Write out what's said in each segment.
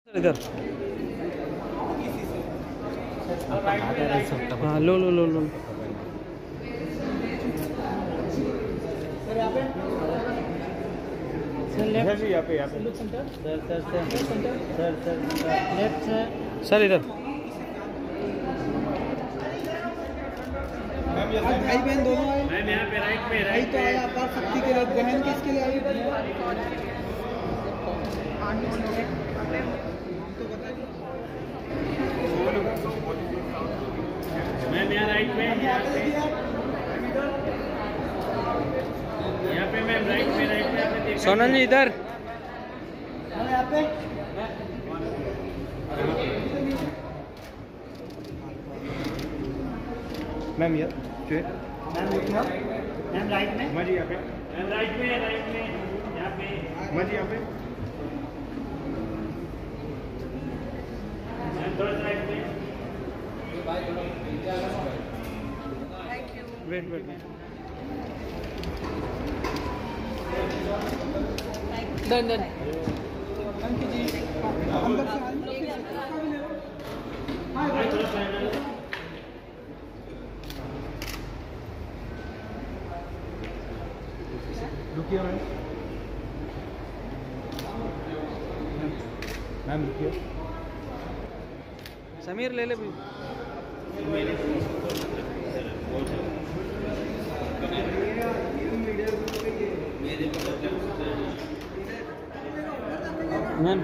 इधर हाँ लो लो लो लो सर इधर भाई बहन दोनों आए। मैम यहाँ पे राइट में राइट तो आया अपार शक्ति के लिए, बहन किसके लिए आई? मैम यहाँ राइट में, यहाँ पे मैम राइट में सोनल जी इधर यहाँ पे मैम यार मैम राइट में, मजी यहाँ पे, मैम राइट में यहाँ पे, मजी यहाँ पे, मैम थोड़ा राइट में। वेट वेट डन डन रुकिए मैम रुकिए समीर ले ले भी मैम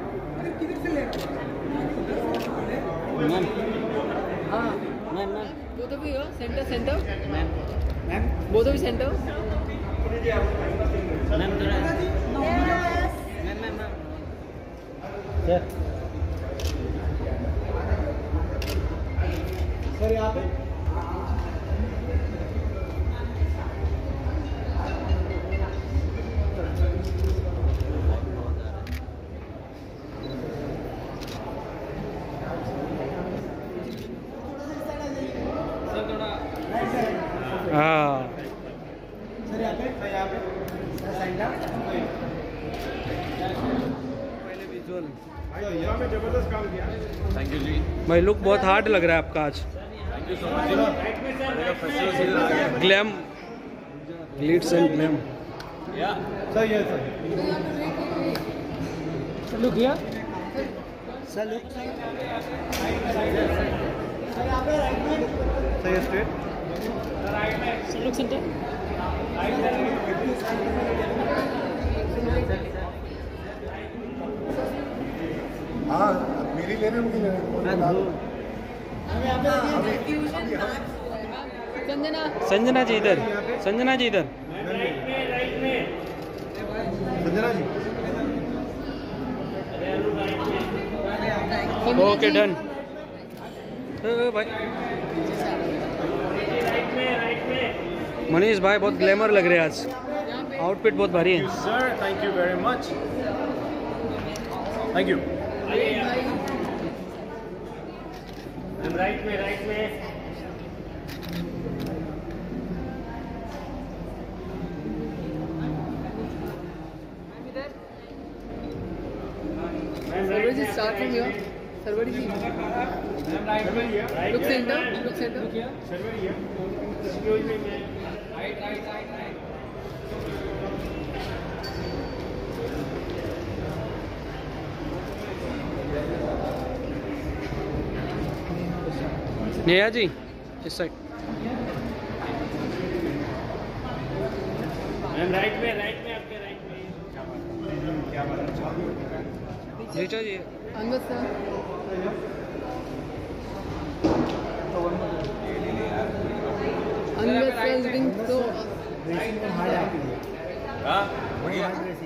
मैम हाँ ma'am ma'am both of you here, center ma'am both of you center ma'am थोड़ा मैम मैम मैम सर यहाँ पे हाँ सर यहाँ पे साइड पहले विजुअल यहाँ पे जबरदस्त काम किया। थैंक यू जी। भाई लुक बहुत हार्ड लग रहा है आपका आज थैंक यू सो मच जी। मेरा फेस्टिवल सीजन आ गया। ग्लैम ग्लिट्स एंड ग्लैम या सर ये sir look here sir look sir यहाँ पे राइट में, सर ये स्ट्रेट लुक सेंटर हाँ मेरी लेने मुझे संजना संजना जी इधर संजना जी इधर संजना जी ओके डन भाई मनीष भाई बहुत ग्लैमर लग रहे हैं आज आउटफिट बहुत भारी है sir thank you very much. Thank you. Right में Sarvari ji start from here. Sarvari ji look center Neha ji इस साइड मैम राइट में आपके राइट में नीचा जी Anwar sir Anwar sir is doing so हाँ बढ़िया।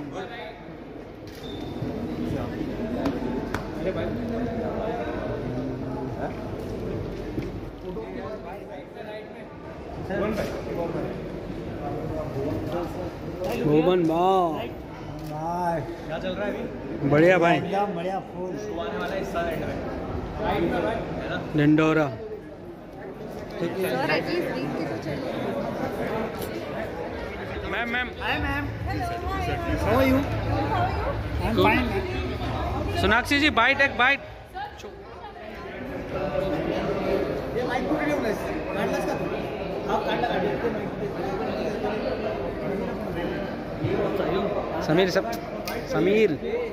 भुवन भाई क्या चल रहा है अभी? बढ़िया भाई एकदम बढ़िया फुल आने वाला हिस्सा एंड में है ना। ढिंडोरा sir at least देख के तो चलिए ma'am ma'am hi ma'am, how are you? I am fine. Sonakshi ji byte एक बाइट ये माइक को वीडियो प्लेस काटलास का आप काटला समीर सब Sameer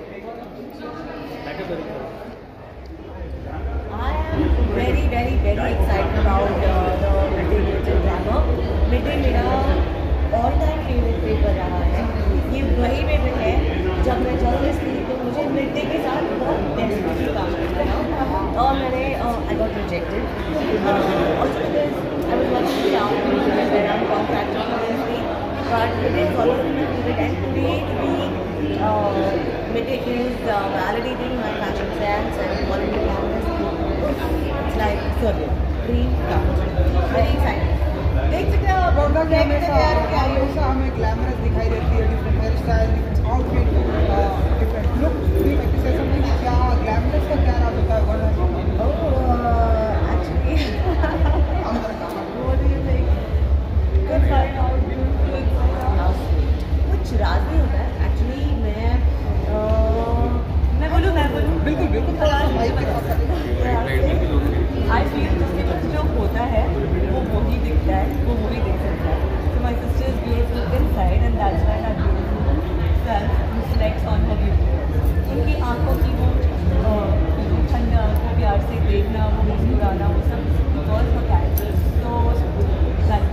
I am very excited about the Midday Literature drama. Midday मेरा all time favorite paper रहा है. ये वही paper है जब मैं जर्नलिस्ट थी तो मुझे Midday के साथ बहुत desperately काम करना था और मैंने I got rejected. Also because I was working in the afternoon when I'm contracted for this week. But Midday is always my favorite and today Midday is validating my fashion sense and quality campus. It's like surreal, dream come true. Very excited. देख सकते हो रोंडा के हमेशा हमें glamorous दिखाई देती है, different hair style, different outfit, different look, ऐसा नहीं कि क्या ग्लैमरस का क्या नाम होता है वर्ड है? Actually, what do you think? Good find out. कुछ राज नहीं होता है. Actually मैं बोलूँ बिल्कुल थोड़ा सा माइक के पास I feel जिसके पास जो होता है वो वही दिखता है, वो वही देख सकता है. So my sister is beautiful inside and that's why her beautiful self reflects on her beauty. उनकी आंखों की वो ठंडा को प्यार से देखना, वो मुस्कुराना, वो सब because her character is so like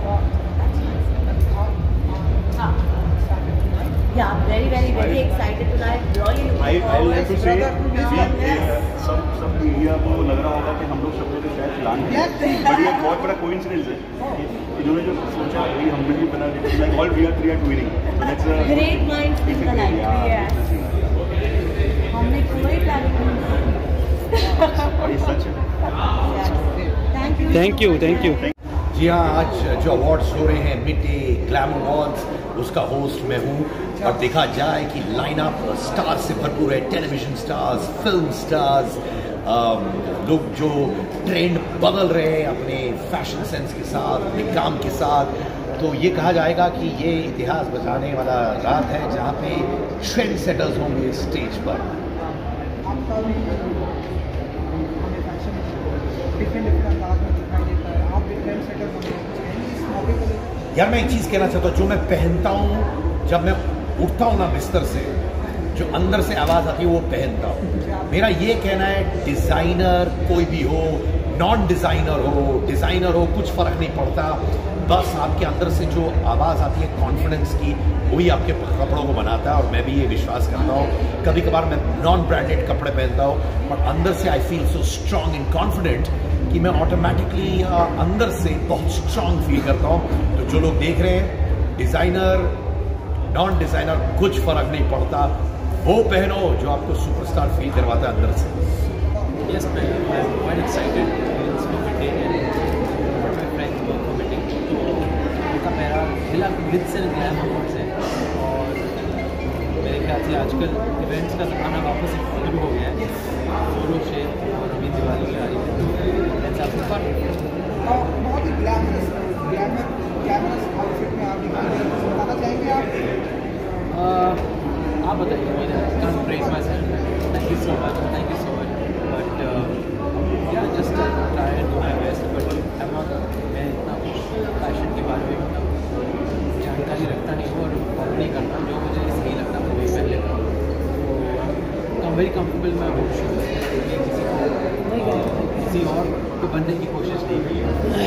yeah, very excited tonight. Really looking I forward. like to say सब मीडिया को लग रहा होगा कि हम लोग शब्दों के शायद प्लान हैं, बट ये बहुत बड़ा कोइंसिडेंस है. इन्होंने जो सोचा वही हमने भी बना दिया. Like all we are three are doing. So that's a Great minds think alike. Yes. हमने कोई प्लानिंग नहीं और ये सच है. Thank you. जी हाँ, आज जो अवार्ड्स हो रहे हैं मिडडे ग्लैम अवार्ड्स, उसका होस्ट मैं हूँ. और देखा जाए कि लाइनअप स्टार्स से भरपूर है. टेलीविजन स्टार्स, फिल्म स्टार्स, लोग जो ट्रेंड बदल रहे हैं अपने फैशन सेंस के साथ, अपने काम के साथ. तो ये कहा जाएगा कि ये इतिहास बचाने वाला रात है जहाँ पे ट्रेंड सेटर्स होंगे स्टेज पर. यार मैं एक चीज़ कहना चाहता हूँ, जो मैं पहनता हूँ जब मैं उठता हूँ ना बिस्तर से, जो अंदर से आवाज़ आती है वो पहनता हूँ. मेरा ये कहना है डिज़ाइनर कोई भी हो, नॉन डिज़ाइनर हो, कुछ फ़र्क नहीं पड़ता. बस आपके अंदर से जो आवाज़ आती है कॉन्फिडेंस की, वही आपके कपड़ों को बनाता है. और मैं भी ये विश्वास करता हूँ. कभी कभार मैं नॉन ब्रांडेड कपड़े पहनता हूँ, बट अंदर से I feel so strong and confident कि मैं ऑटोमेटिकली अंदर से बहुत स्ट्रॉन्ग फील करता हूँ. तो जो लोग देख रहे हैं, डिज़ाइनर नॉन डिज़ाइनर कुछ फ़र्क नहीं पड़ता, वो पहनो जो आपको सुपरस्टार फील करवाता है अंदर से. Yes, I'm quite excited. It's been Midday and my friends work for Midday. उनका मेरा ग्लिट्स एंड ग्लैम अवार्ड्स है और मेरे ख्याल से आजकल इवेंट्स का ज़माना वापस शुरू हो गया है. फोटो शेयर और अभी दिवाली आ रही है. Let's have some fun. बहुत ही ग्लैमरस आउटफिट में आप बताना चाहेंगे आप बताइए. I can't praise myself. Thank you so much. But yeah, just try and do my best. But I'm not. मैं इतना फैशन के बारे में जानकारी रखता नहीं हूँ और फॉलो नहीं करता. जो मुझे सही लगता है मैं वही पहन लेता हूँ. तो वेरी कम्फर्टेबल मैं हूँ. किसी और को बनने की कोशिश नहीं की है.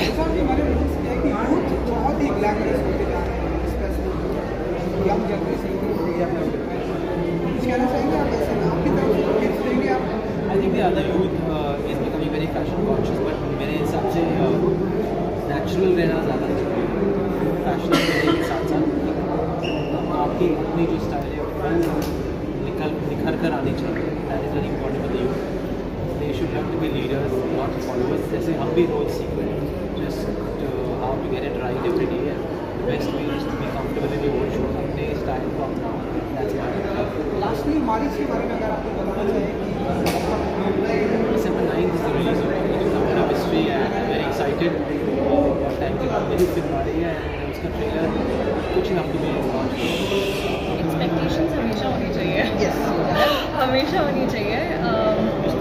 बहुत ही ग्लैमरस होते जा रहे हैं, स्पेशली यंग जनरेशन को कहना चाहेंगे आप ऐसे आपकी तरफ से टिप्स देंगे आप? I think the other youth is becoming very fashion conscious, but मेरे हिसाब से नेचुरल रहना ज़्यादा चाहिए. फैशन के साथ साथ आपकी अपनी जो स्टाइल है निखर कर आनी चाहिए. That is very important for the youth. They should learn to be leaders not followers. जैसे हम भी रोज सीख रहे हैं just how to get it right every day. The best way is to be comfortable in your show अपने style को अपनाओ. That's my. लास्टली मारिस के बारे में अगर आपको बताना चाहें कि December 9th is the release of the mystery and I'm very excited. Time के बाद मेरी फिल्म आ रही है and उसका ट्रेलर कुछ ही हफ्तों में लॉन्च. Expectations हमेशा होनी चाहिए. Yes. हमेशा होनी चाहिए.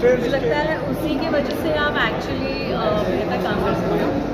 मुझे लगता है उसी की वजह से आप एक्चुअली बेहतर काम कर सकते हो.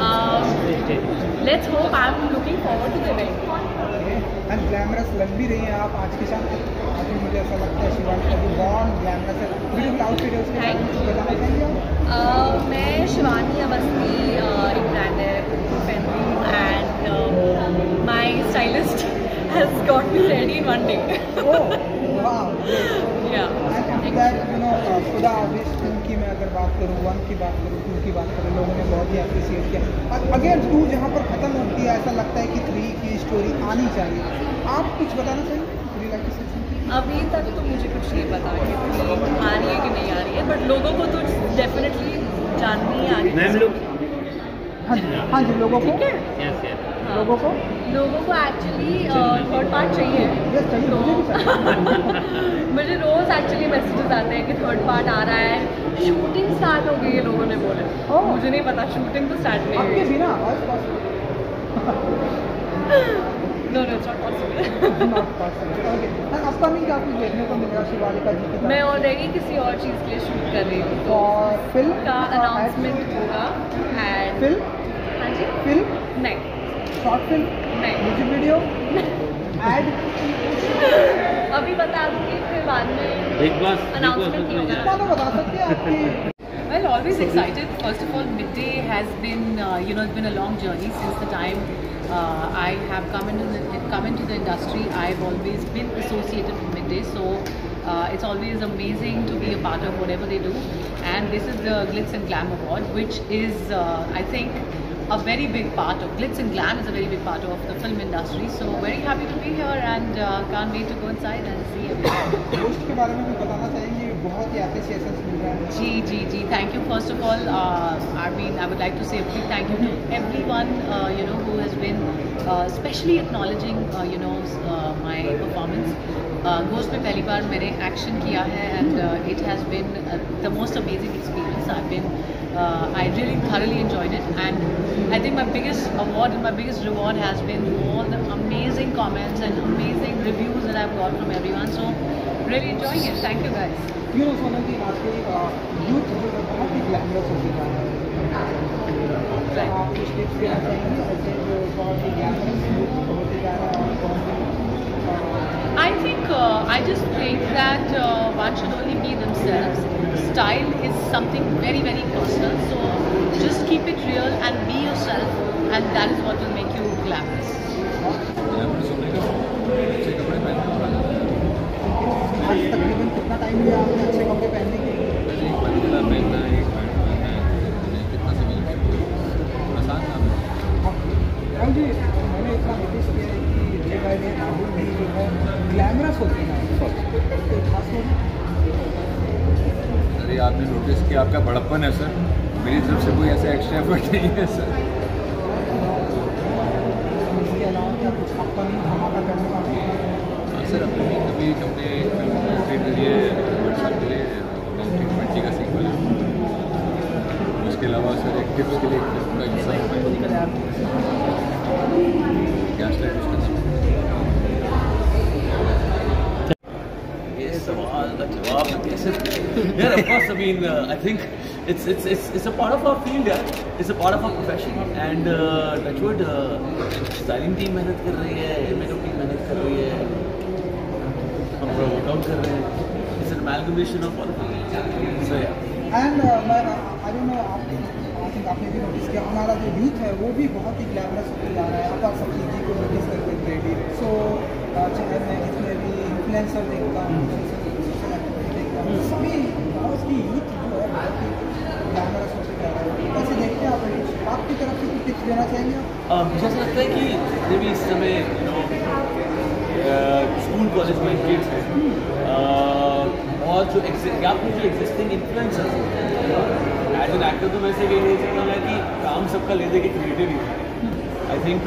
Let's hope. I am looking forward to the event. And glamorous लग भी रही हैं आप आज के साथ. अभी मुझे ऐसा लगता है शिवानी का जो बॉन्ड ग्लैमरस है, ब्यूटीफुल आउटफिट है, उसके बारे में कुछ बताना चाहेंगे आप? मैं शिवानी अवस्थी एक ब्रांड है family and my stylist has got me ready in 1 day. Oh, wow. या After that, खुदा हाफिज़ फिल्म की मैं अगर बात करूँ, 1 की बात करूँ, 2 की बात करूँ, लोगों ने बहुत ही अप्रिशिएट किया. अगेन 2 जहाँ पर ख़त्म होती है, ऐसा लगता है कि 3 की स्टोरी आनी चाहिए. आप कुछ बताना चाहिए 3 लाख की सेक्शन? अभी तक तो मुझे कुछ नहीं पता कि आ रही है कि नहीं आ रही है, बट लोगों को तो डेफिनेटली जाननी ही आ रही है. मैम लोग हाँ जी, लोगों को लोगों को एक्चुअली थर्ड पार्ट चाहिए. Yes, चाहिए, तो मुझे भी चाहिए. मुझे रोज एक्चुअली मैसेजेस आते हैं कि थर्ड पार्ट आ रहा है, शूटिंग स्टार्ट हो गई है, लोगों ने बोला. Oh. मुझे नहीं पता, शूटिंग तो स्टार्ट नहीं आपके हुई. बिना आज possible no it's not possible. Not possible. Okay. And upcoming क्या कुछ देखने को मिलेगा शिवालिका जी की तरफ? मैं ऑलरेडी किसी और चीज़ के लिए शूट कर रही हूँ, तो और फिल्म का अनाउंसमेंट होगा. एंड फिल्म हाँ जी, फिल्म नहीं शॉर्ट फिल्म नहीं म्यूजिक वीडियो एड अभी बता दूँगी, फिर बाद में अनाउंसमेंट नहीं होगा. इतना तो बता सकते हैं आपकी. Well, always excited. First of all, Midday has been, it's been a long journey since the time I have come into the industry. I've always been associated with Midday, so it's always amazing to be a part of whatever they do. And this is the Glitz and Glam Award, which is, I think, a very big part of Glitz and Glam is a very big part of the film industry. So very happy to be here and can't wait to go inside and see everything. Post के बारे में भी बताना चाहेंगे, बहुत ही appreciation मिल रहा है. Ji. Thank you. First of all, I would like to say a big thank you to everyone, who has been especially acknowledging, my performance. Ghost में पहली बार मैंने एक्शन किया है and it has been the most amazing experience. I really thoroughly enjoyed it, and I think my biggest award and my biggest reward has been all the amazing comments and amazing reviews that I've got from everyone. So really enjoying it. Thank you guys. Sonam की आजकल youth जो है बहुत ही glamorous हो चुका है. आप कुछ टिप्स देना चाहेंगे ऐसे जो बहुत ही ग्लैमरस यूथ होते जा रहा है और बहुत ही I just think that one should only be themselves. Style is something very, very personal. So just keep it real and be yourself, and that is what will make you glamorous. आज तकरीबन कितना time लिया आपने अच्छे कपड़े पहनने के लिए? राहुल जी, मैंने इतना नोटिस किया है कि डे बाय डे राहुल भी जो है ग्लैमरस होते हैं. खास तौर अरे आपने नोटिस किया, आपका बड़प्पन है सर. मेरी तरफ से कोई ऐसा एक्स्ट्रा एफर्ट नहीं है सर. इसके अलावा क्या कुछ अपकमिंग धमाका करने वाले हैं? सर अभी हमने फिल्म ट्रीट करी है व्हाट्सएप के लिए, ट्रीटमेंट का सीक्वल है. उसके अलावा सर एक टिप्स के लिए का हिस्सा है गैस लाइट. उसका ये सवाल का जवाब कैसे यार? Of course, I mean, I think it's a part of our field, यार. It's a part of our profession, and touchwood, styling team मेहनत कर रही है, makeup team मेहनत कर रही है, हम वर्कआउट कर रहे हैं. It's an amalgamation of all of it. So yeah. And I don't know, आपने भी नोटिस किया हमारा जो यूथ है वो भी बहुत ही ग्लैमरस होते जा रहा है. आप सभी जी को नोटिस करते हैं रेडी. सो चाहे मैं इसमें भी इन्फ्लुएंसर देखता हूँ, सोशल एक्टिविटी देखता हूँ, सभी बहुत ही यूथ जो है बहुत ही ग्लैमरस होते जा रहा है. कैसे देखते हैं आपकी तरफ से कुछ टिप्स देना चाहेंगे आप? मुझे ऐसा लगता है कि जितने भी इस समय स्कूल कॉलेज में किड्स हैं और जो एग्जिस्टिंग इन्फ्लुएंसर्स हैं, एज एन एक्टर तो मैं से कह नहीं सकता मैं कि काम सबका ले दे के क्रिएटिव ही. I think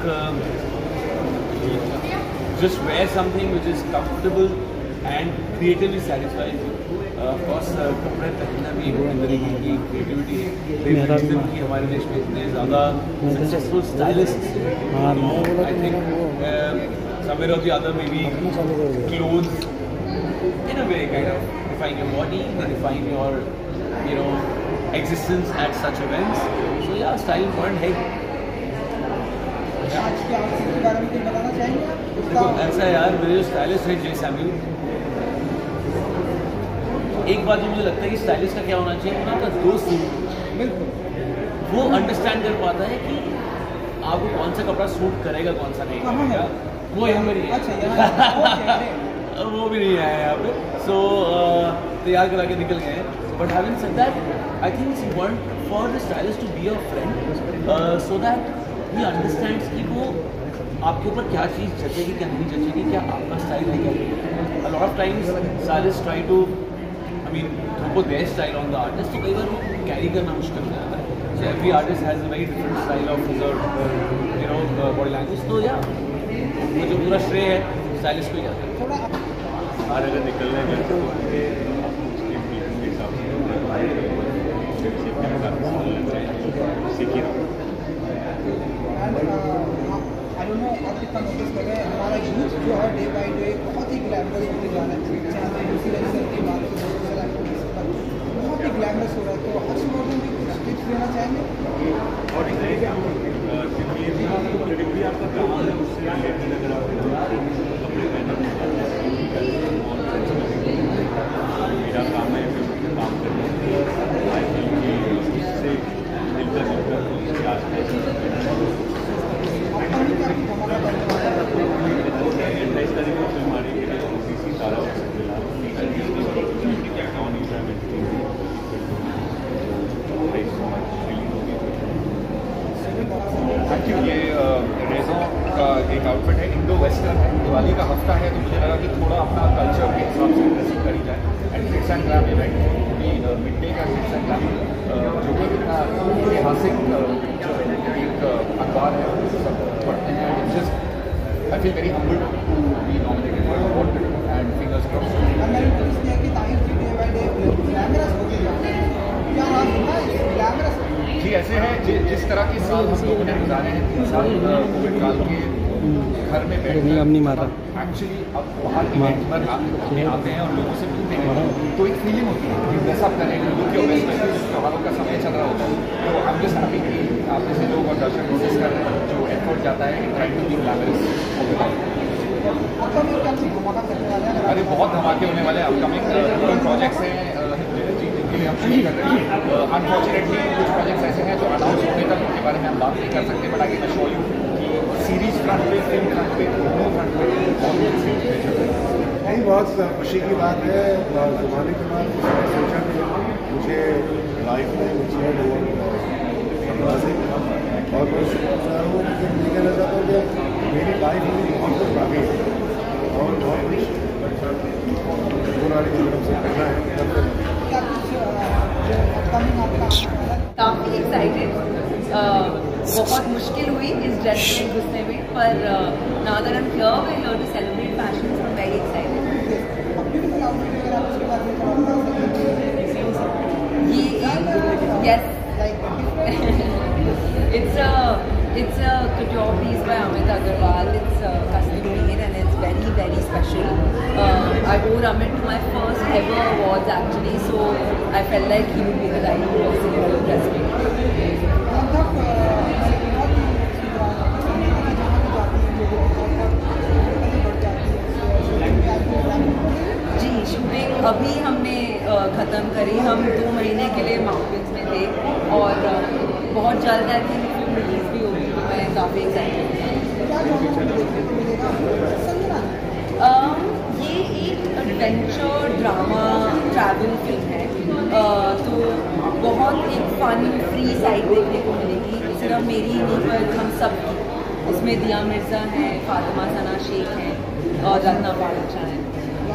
just wear something which is comfortable and creatively satisfied. Of course कपड़े पहनना भी एक तरीके की क्रिएटिविटी है. कि हमारे देश में इतने ज़्यादा सक्सेसफुल स्टाइलिस्ट हैं. I think somewhere or the other maybe clothes in a way kind of define your body, they define your, you know, existence at such events. So yeah, style important है. आज के outfit के बारे में कुछ बताना चाहेंगे? देखो ऐसा है यार, मेरे जो स्टाइलिस्ट है जे सैम्यूल, एक बात जो मुझे लगता है कि स्टाइलिस्ट का क्या होना चाहिए, वो ना आपका दोस्त बिल्कुल वो अंडरस्टैंड कर पाता है कि आपको कौन सा कपड़ा सूट करेगा, कौन सा नहीं करेगा. वो यहाँ पर नहीं है. वो भी नहीं आया यहाँ पे. सो तैयार करा के निकल गए हैं. But having said that, I think it's important for the stylist to be a friend, so that he understands कि वो आपके ऊपर क्या चीज़ जचेगी, क्या नहीं जचेगी, क्या आपका स्टाइल है, क्या नहीं. A lot of times stylist try to, I mean, हमको their style on the artist, तो कई बार वो कैरी करना मुश्किल हो जाता है. So every artist has a very different style of you know body language. तो या वो जो पूरा श्रेय है स्टाइलिस्ट को ही जाता है. आज अगर निकलने घर से उसके हिसाब से सीखी रहा. आई डोंट नो आप कितना नोटिस कर रहे हैं, हमारा यूथ जो है डे बाई डे बहुत ही ग्लैमरस होते जा रहा है. चाहे हम इन्फ्लुएंसर की बात करें, सोशल एक्टिविस्ट पर बहुत ही ग्लैमरस हो रहा है. तो हर्ष मॉडल में कुछ टिप्स देना चाहेंगे? और क्रिएटिविटी आपका काम है, उससे रिलेटेड अगर आप कपड़े पहनना, मेरा काम है काम करना, इससे मिलकर इसके आसपास फिल्म आ रही है CC सारा थैंक यू. ये रेज़ों का एक आउटफिट है, इंडो वेस्टर्न है. दिवाली का हफ्ता है तो मुझे लगा कि थोड़ा अपना कल्चर के हिसाब से ड्रेसिंग करी जाए. And glitz and glam event भी मिड डे का हिट्स एंड ग्लैम जो कि ऐतिहासिक एक अखबार है, सब पढ़ते हैं. It's just I feel very humbled to be nominated for award and fingers crossed. मैंने नोटिस किया कि ताइफ जी डे बाई डे ग्लैमरस होते जा रहे हैं. क्या नाम होता है ग्लैमरस? जी ऐसे है, जिस तरह के साल हम लोगों ने गुजारे हैं, 3 साल कोविड काल के घर में बैठे एक्चुअली अब बाहर इवेंट पर आते हैं और लोगों से मिलते हैं, तो एक फीलिंग होती है कि ड्रेस अप करें, लुक योर बेस्ट. त्योहारों का समय चल रहा होता है, तो आई एम जस्ट हैप्पी कि आप जैसे लोग और दर्शक नोटिस कर रहे हैं जो एफर्ट जाता है in trying to be glamorous. अरे बहुत धमाके होने वाले हैं. अपकमिंग प्रोजेक्ट्स हैं जिनके लिए हम शूट कर रहे हैं. अनफॉर्चुनेटली कुछ प्रोजेक्ट्स ऐसे हैं जो अनाउंस होने तक उनके बारे में हम बात नहीं कर सकते, but I can assure you कि सीरीज फ्रंट पे, फिल्म फ्रंट पे, दोनों फ्रंट पे नहीं, बहुत खुशी की बात है. ज़माने के बाद सोचा कि मुझे लाइफ में मुझे और मैं कहना चाहता हूँ कि मेरी लाइफ में बहुत कुछ बाकी है और बहुत कुछ से करना है. काफ़ी एक्साइटेड. बहुत मुश्किल हुई इस ड्रेस में घुसने में, पर now that I am here, we are to celebrate fashion, so very excited. ये yes it's a couture piece by Amit Agarwal. It's custom made and it's very, very special. I wore Amit to my first ever awards actually, so I felt like he would be the right person to dress me. जी shooting अभी हमने ख़त्म करी. हम 2 महीने के लिए mountains में थे और बहुत जल्द आई थिंक फिल्म रिलीज भी होगी, तो मैं काफ़ी एक्साइटेड हूँ. ये एक एडवेंचर ड्रामा ट्रैवल फिल्म है, तो बहुत एक फन फ्री साइड देखने को मिलेगी. सिर्फ मेरी नहीं पर हम सब की. इसमें दिया मिर्ज़ा हैं, फातिमा सना शेख हैं और रत्ना पाड़ा हैं.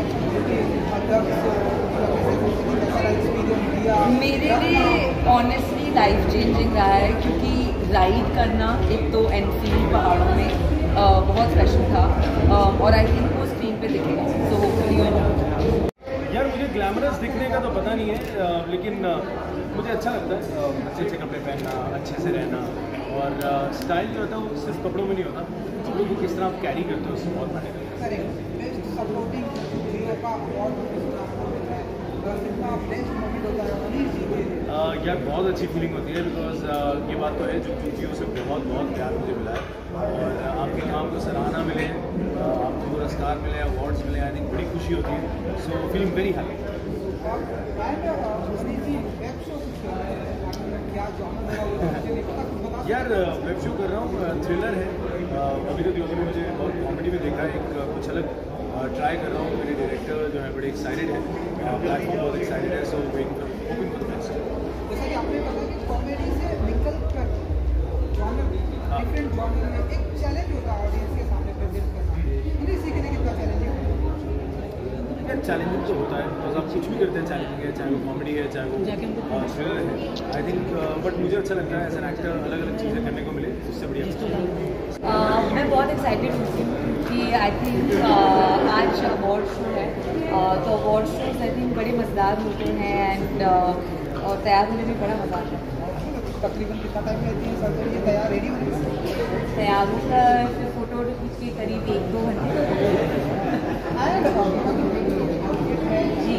मेरे लिए ऑनेस्टली लाइफ चेंजिंग रहा है, क्योंकि राइड करना एक तो एनफील्ड पहाड़ों में बहुत स्पेशल था और आई थिंक वो स्क्रीन पे दिखेगा. तो होपफुली यार मुझे ग्लैमरस दिखने का तो पता नहीं है, लेकिन मुझे अच्छा लगता है अच्छे अच्छे कपड़े पहनना, अच्छे से रहना. और स्टाइल जो होता है वो सिर्फ कपड़ों में नहीं होता, कपड़ों को किस तरह आप कैरी करते हो उससे बहुत मायने करता है. कितना बेस्ट मोमेंट होता है मनीष जी के यार बहुत अच्छी फीलिंग होती है बिकॉज ये बात तो है जो चूंकियों से बहुत बहुत प्यार मुझे मिला है और आपके काम को सराहना मिले, आपको पुरस्कार मिले, अवार्ड्स मिले, आई थिंक बड़ी खुशी होती है। So feeling very happy. यार वेब शो कर रहा हूँ, थ्रिलर है। अभी तो दिवाली में मुझे बहुत कॉमेडी में देखा है, एक कुछ अलग ट्राई कर रहा हूँ। मेरे डायरेक्टर जो है बड़े एक्साइटेड है, प्लेटफॉर्म बहुत एक्साइटेड है। So waiting for hoping for the best. जैसा कि आपने बताया कि कॉमेडी से निकल कर जॉनर डिफरेंट जॉनर में एक चैलेंज होता है ऑडियंस के सामने प्रेजेंट करना, इन्हें सीखने कितना चैलेंजिंग होता है? यार चैलेंजिंग तो होता है बिकॉज आप कुछ भी करते हैं चैलेंजिंग है, चाहे वो कॉमेडी है, चाहे वो थ्रिलर है। आई थिंक बट मुझे अच्छा लगता है एज एन एक्टर अलग अलग चीज़ें करने को मिले, उससे बढ़िया। मैं बहुत एक्साइटेड हूँ कि आई थिंक आज अवार्ड शो है, तो अवार्ड शोज आई थिंक बड़े मज़ेदार होते हैं एंड और तैयार होने में बड़ा मज़ा आता है। तकरीबन कितना टाइम लेती है सर ये तैयार रेडी होने में? तैयार होकर फिर फोटो खींच के करीब 1-2 घंटे जी।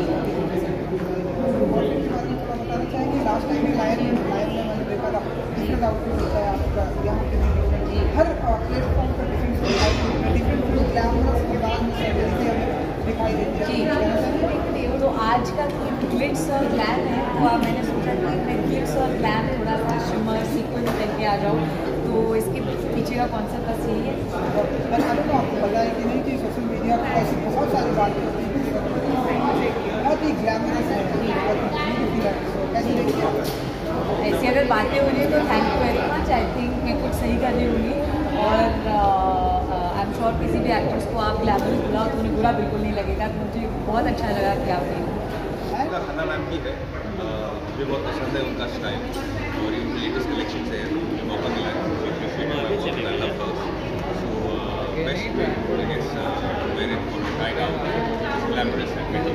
बताना चाहेंगे लास्ट टाइम में लायन में मैंने देखा था डिफरेंट आउटफिट होता है आपका, यहाँ पे भी हर प्लेटफॉर्म पर डिफरेंट ग्लैमरस अंदाज में सेलिब्रिटी हमें दिखाई देती है। तो आज का ग्लिट्स और ग्लैम है, तो मैंने सोचा कि मैं ग्लिट्स और ग्लैम थोड़ा सा शिमर सीक्वेंस करके आ जाऊँ, तो इसके पीछे का कॉन्सेप्ट बस यही है। मैंने तो आपको बताया कि नहीं कि सोशल मीडिया पर ऐसी बहुत सारी बातें होती हैं, बहुत ही ग्लैमरस है, ऐसी अगर बातें हो रही है तो thank you very much. I think मैं कुछ सही कर रही होंगी और आई एम श्योर किसी भी एक्टर्स को आप ग्लैमरस बुलाओ तो उन्हें बुरा बिल्कुल नहीं लगेगा। तो मुझे बहुत अच्छा लगा कि आपने खन्ना मैम की है, मुझे बहुत पसंद है उनका स्टाइल और ये लेटेस्ट कलेक्शन से है, मुझे मौका मिला है best I guess wear it for try out glamorous and देखिए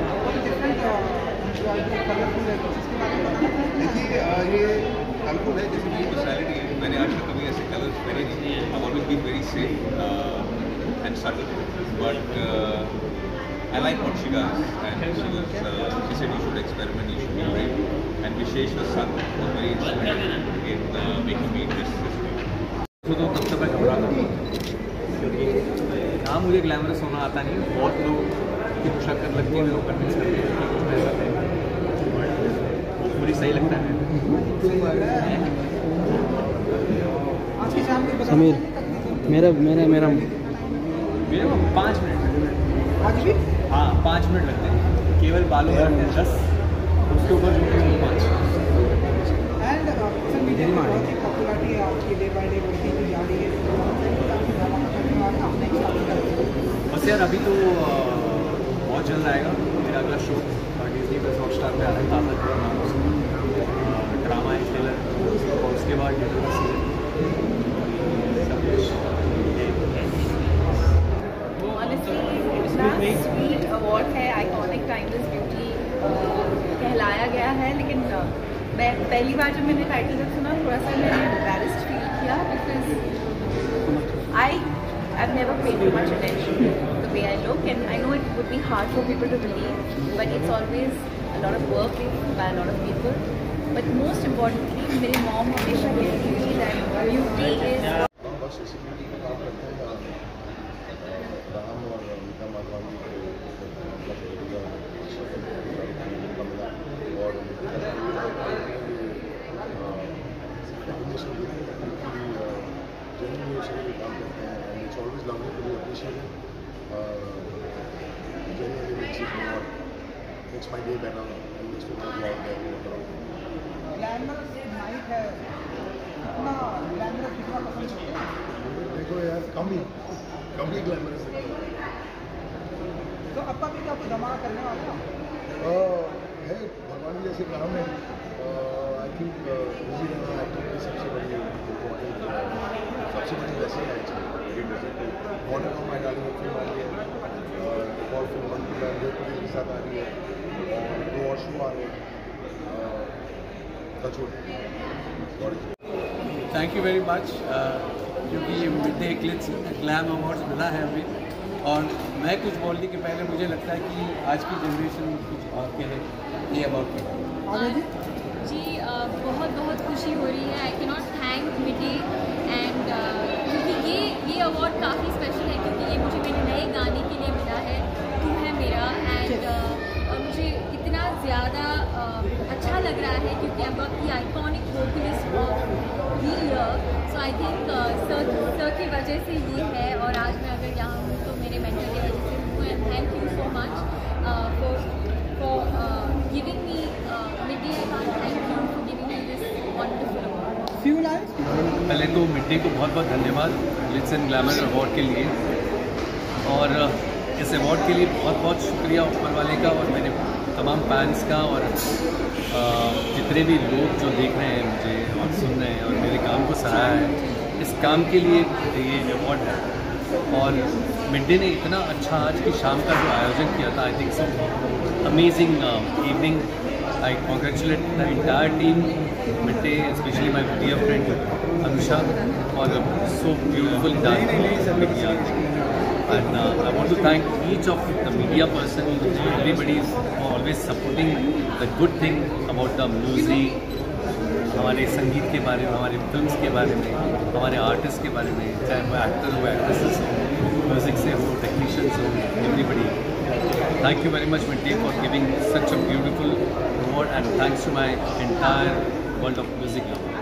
ये कलरफुल है जैसे मेरी पर्सनैलिटी है, मैंने आज तक कभी ऐसे कलर्स पहने नहीं। I always been very safe and subtle but I like what she does, and she said you should experiment, you should be brave. And Vishesh, the son, was very instrumental in making me this. तो तब से मैं घबरा था क्योंकि हाँ मुझे glamorous होना आता नहीं, बहुत लोग की मुशक्कत लगती है मेरे को कन्विंस करते हैं कि कुछ ऐसा है, बट मुझे सही लगता है। समीर मेरा 5 मिनट आज भी हाँ 5 मिनट लगते हैं, केवल बालों का 10, उसके ऊपर जो कि 5। एंड सोशल मीडिया में बहुत ही पॉपुलरिटी है आपकी, डे बाय डे बढ़ती हुई जा रही है। बस यार अभी तो बहुत जल्द आएगा मेरा अगला शो, डिज्नी प्लस हॉटस्टार पे आ रहा है, ताकत ड्रामा है, थ्रिलर, और उसके बाद स्वीट अवार्ड है, आइकॉनिक टाइमलेस ब्यूटी कहलाया गया है। लेकिन मैं पहली बार जब मैंने टाइटल जब सुना थोड़ा सा मैंने एम्बैरेस्ड फील किया because I have never paid too much attention the way I look and I know it would be hard for people to believe but it's always a lot of work by a lot of people but most importantly मेरी mom हमेशा कहती थी that beauty is Makes my day better and makes me want to go out there. Glamorous night है, इतना glamorous कितना पसंद है? देखो यार कम ही ग्लैमरस है। तो अपा भी आपको धमाका करने वाला है, भगवान जैसे काम है। आई थिंक बिजी रहना एक्टिंग की सबसे बड़ी इम्पोर्टेंट सबसे बड़ी वैसे है actually. Water come my darling film आ रही है और फिल्म वन के साथ आ रही है और 2 और शो आ रहे हैं। थैंक यू वेरी मच, क्योंकि ये mid day glitz glam awards मिला है अभी और मैं कुछ बोलने के पहले मुझे लगता है कि आज की जनरेशन कुछ और कहे ये अबाउट जी बहुत बहुत खुशी हो रही है। I can not thank mid day and क्योंकि ये अवार्ड काफ़ी स्पेशल है क्योंकि ये मुझे मेरे नए गाने के लिए मिला है तू है मेरा एंड मुझे इतना ज़्यादा अच्छा लग रहा है क्योंकि I got the iconic vocalist of the year. So I think sir की वजह से ये है और आज मैं अगर यहाँ हूँ तो मेरे मेंटर की वजह से हूँ and thank you so much for giving me mid day. I can't thank you for giving me this wonderful award. Few lines. पहले तो मिडे को बहुत बहुत धन्यवाद ग्लिट्स एंड ग्लैमर अवार्ड के लिए और इस अवार्ड के लिए बहुत बहुत शुक्रिया ऊपर वाले का और मेरे तमाम फैंस का और जितने भी लोग जो देख रहे हैं मुझे और सुन रहे हैं और मेरे काम को सराहा है। इस काम के लिए ये अवार्ड है और मिडे ने इतना अच्छा आज की शाम का जो आयोजन किया था। I think so amazing evening. I congratulate the entire team mid day, specially my dear friend Anusha और so beautiful dance. And I want to thank each of the media person, everybody is always supporting the good thing about the music, हमारे संगीत के बारे में, हमारे films के बारे में, हमारे आर्टिस्ट के बारे में, चाहे वो एक्टर हो, एक्ट्रेसेस हो, म्यूजिक से हो, टेक्नीशियंस हो, everybody. Thank you very much Midday for giving such a beautiful award and thanks to my entire world of music lovers.